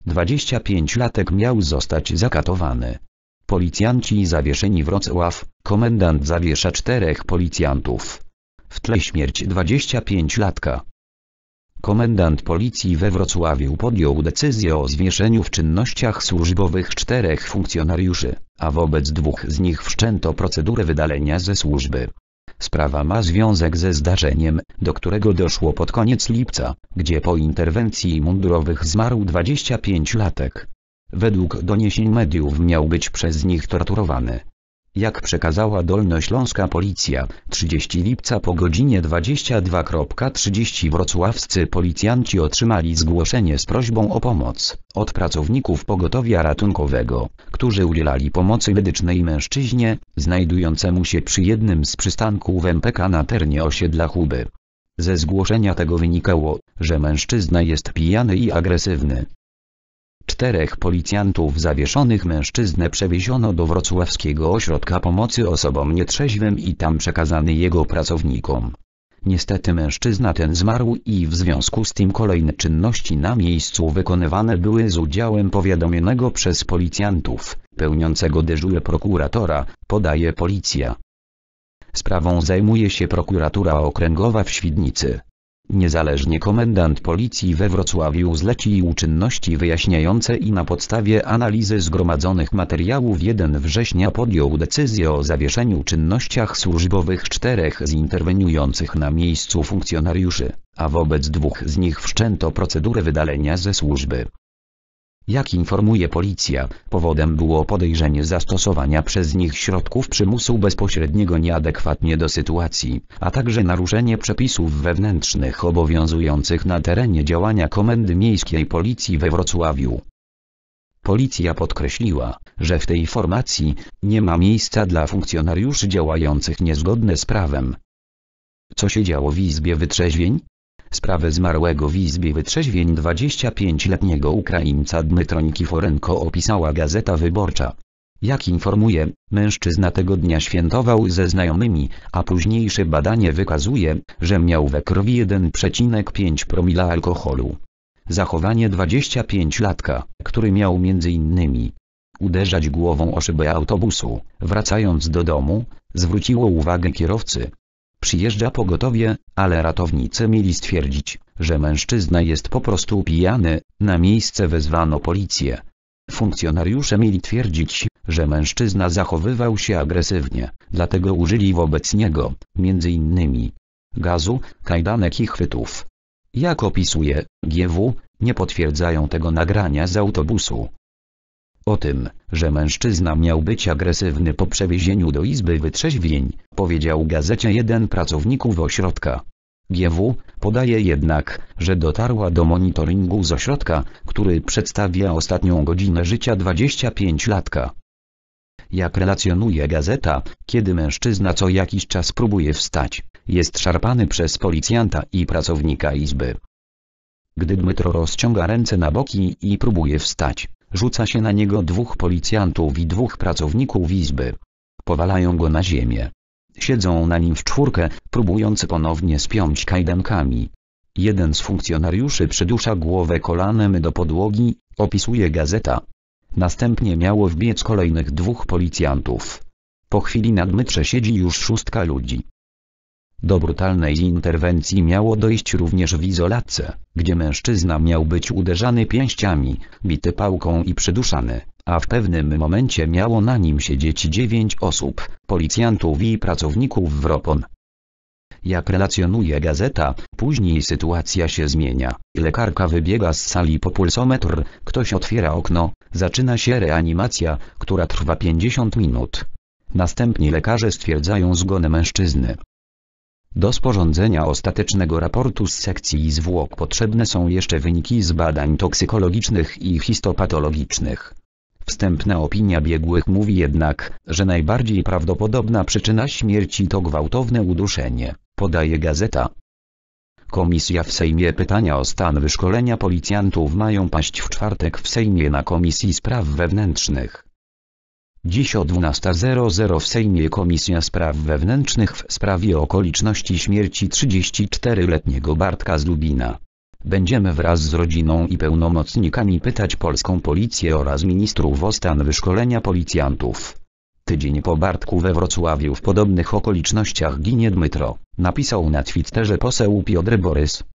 25-latek miał zostać zakatowany. Policjanci zawieszeni Wrocław, komendant zawiesza 4 policjantów. W tle śmierć 25-latka. Komendant policji we Wrocławiu podjął decyzję o zwieszeniu w czynnościach służbowych 4 funkcjonariuszy, a wobec 2 z nich wszczęto procedurę wydalenia ze służby. Sprawa ma związek ze zdarzeniem, do którego doszło pod koniec lipca, gdzie po interwencji mundurowych zmarł 25-latek. Według doniesień mediów miał być przez nich torturowany. Jak przekazała dolnośląska policja, 30 lipca po godzinie 22:30 wrocławscy policjanci otrzymali zgłoszenie z prośbą o pomoc od pracowników pogotowia ratunkowego, którzy udzielali pomocy medycznej mężczyźnie, znajdującemu się przy jednym z przystanków MPK na terenie osiedla Huby. Ze zgłoszenia tego wynikało, że mężczyzna jest pijany i agresywny. 4 policjantów zawieszonych mężczyznę przewieziono do wrocławskiego ośrodka pomocy osobom nietrzeźwym i tam przekazany jego pracownikom. Niestety mężczyzna ten zmarł i w związku z tym kolejne czynności na miejscu wykonywane były z udziałem powiadomionego przez policjantów, pełniącego dyżur prokuratora, podaje policja. Sprawą zajmuje się prokuratura okręgowa w Świdnicy. Niezależnie komendant policji we Wrocławiu zlecił czynności wyjaśniające i na podstawie analizy zgromadzonych materiałów 1 września podjął decyzję o zawieszeniu czynnościach służbowych 4 z interweniujących na miejscu funkcjonariuszy, a wobec 2 z nich wszczęto procedurę wydalenia ze służby. Jak informuje policja, powodem było podejrzenie zastosowania przez nich środków przymusu bezpośredniego nieadekwatnie do sytuacji, a także naruszenie przepisów wewnętrznych obowiązujących na terenie działania Komendy Miejskiej Policji we Wrocławiu. Policja podkreśliła, że w tej formacji nie ma miejsca dla funkcjonariuszy działających niezgodnie z prawem. Co się działo w Izbie Wytrzeźwień? Sprawę zmarłego w Izbie Wytrzeźwień 25-letniego Ukraińca Dmytro Nikiforenko opisała Gazeta Wyborcza. Jak informuje, mężczyzna tego dnia świętował ze znajomymi, a późniejsze badanie wykazuje, że miał we krwi 1,5 promila alkoholu. Zachowanie 25-latka, który miał m.in. uderzać głową o szybę autobusu, wracając do domu, zwróciło uwagę kierowcy. Przyjeżdża pogotowie, ale ratownicy mieli stwierdzić, że mężczyzna jest po prostu pijany, na miejsce wezwano policję. Funkcjonariusze mieli twierdzić, że mężczyzna zachowywał się agresywnie, dlatego użyli wobec niego, m.in. gazu, kajdanek i chwytów. Jak opisuje GW, nie potwierdzają tego nagrania z autobusu. O tym, że mężczyzna miał być agresywny po przewiezieniu do Izby Wytrzeźwień, powiedział Gazecie jeden pracowników ośrodka. GW podaje jednak, że dotarła do monitoringu z ośrodka, który przedstawia ostatnią godzinę życia 25-latka. Jak relacjonuje gazeta, kiedy mężczyzna co jakiś czas próbuje wstać, jest szarpany przez policjanta i pracownika izby. Gdy Dmytro rozciąga ręce na boki i próbuje wstać, rzuca się na niego 2 policjantów i 2 pracowników izby. Powalają go na ziemię. Siedzą na nim w czwórkę, próbując ponownie spiąć kajdankami. Jeden z funkcjonariuszy przydusza głowę kolanem do podłogi, opisuje gazeta. Następnie miało wbiec kolejnych 2 policjantów. Po chwili na Dmytrze siedzi już 6 ludzi. Do brutalnej interwencji miało dojść również w izolatce, gdzie mężczyzna miał być uderzany pięściami, bity pałką i przyduszany, a w pewnym momencie miało na nim siedzieć 9 osób, policjantów i pracowników WROPON. Jak relacjonuje gazeta, później sytuacja się zmienia. Lekarka wybiega z sali po pulsometr, ktoś otwiera okno, zaczyna się reanimacja, która trwa 50 minut. Następnie lekarze stwierdzają zgon mężczyzny. Do sporządzenia ostatecznego raportu z sekcji zwłok potrzebne są jeszcze wyniki z badań toksykologicznych i histopatologicznych. Wstępna opinia biegłych mówi jednak, że najbardziej prawdopodobna przyczyna śmierci to gwałtowne uduszenie, podaje gazeta. Komisja w Sejmie. Pytania o stan wyszkolenia policjantów mają paść w czwartek w Sejmie na Komisji Spraw Wewnętrznych. Dziś o 12:00 w Sejmie Komisja Spraw Wewnętrznych w sprawie okoliczności śmierci 34-letniego Bartka z Lubina. Będziemy wraz z rodziną i pełnomocnikami pytać polską policję oraz ministrów o stan wyszkolenia policjantów. Tydzień po Bartku we Wrocławiu w podobnych okolicznościach ginie Dmytro, napisał na Twitterze poseł Piotr Borys.